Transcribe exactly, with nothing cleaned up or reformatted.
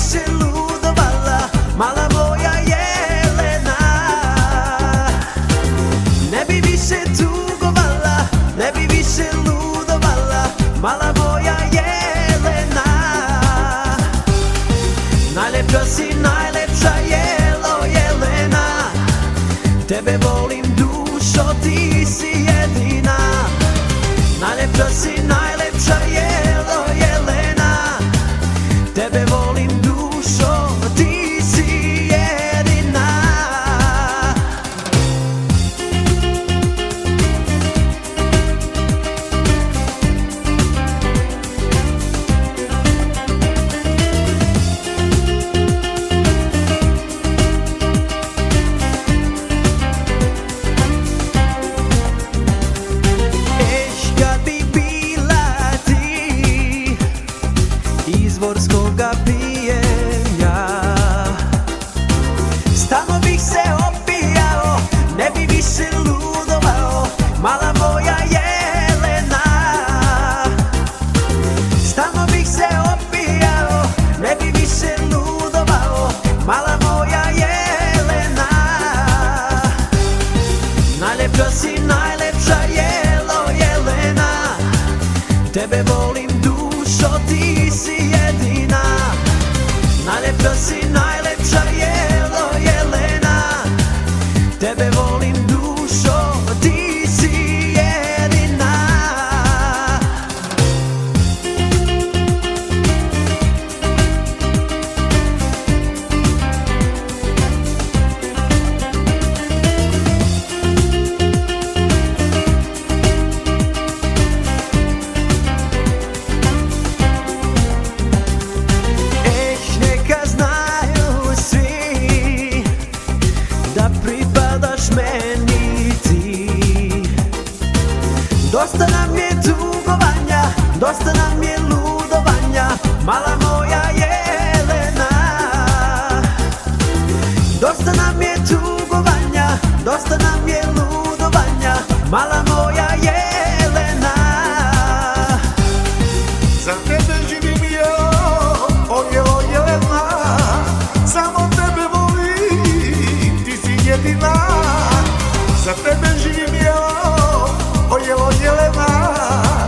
više ludovala, mala moja Jelena. Ne bi više tugovala, ne bi više ludovala, mala moja Jelena. Najlepša si, najlepša Jelo, Jelena. Tebe volim dušo, ti si jedina. Najlepša si, najlepša Jelo, Jelena. Tebe volim dušo, ti si jedina. Izvorskoga pijenja stalno bih se opijao, ne bi više ludovao, mala moja Jelena. Stalno bih se opijao, ne bi više ludovao, mala moja Jelena. Najlepša si, najlepša Jelo, Jelena. Tebe volim dušo, ti si jedina. Najlepša si, najlepša Jelo, Jelena. Tebe volim dušo, ti si jedina. Pripadaš meni ti. Dosta nam je tugovanja, dosta nam je ludovanja, mala moja Jelena. Dosta nam je tugovanja, dosta nam je ludovanja, mala moja Jelena. Za tebe živim ja, o Jelo, Jelena. Samo tebe volim, ti si jedina. Za tebe živim ja, o Jelo, Jelena.